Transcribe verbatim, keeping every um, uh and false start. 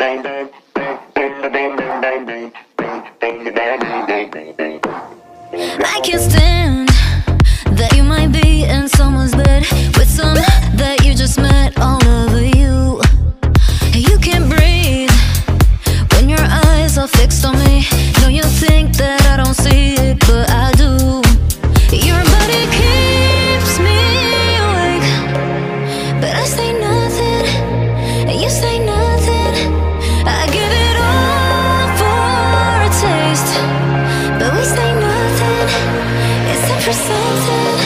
I can't stand that you might be in someone's bed with some that you just met all over you. You can't breathe when your eyes are fixed on me. No, you think that I don't see it, but I do. Your body keeps me awake, but I say nothing, and you say nothing. I give it all for a taste, but we say nothing, except for something.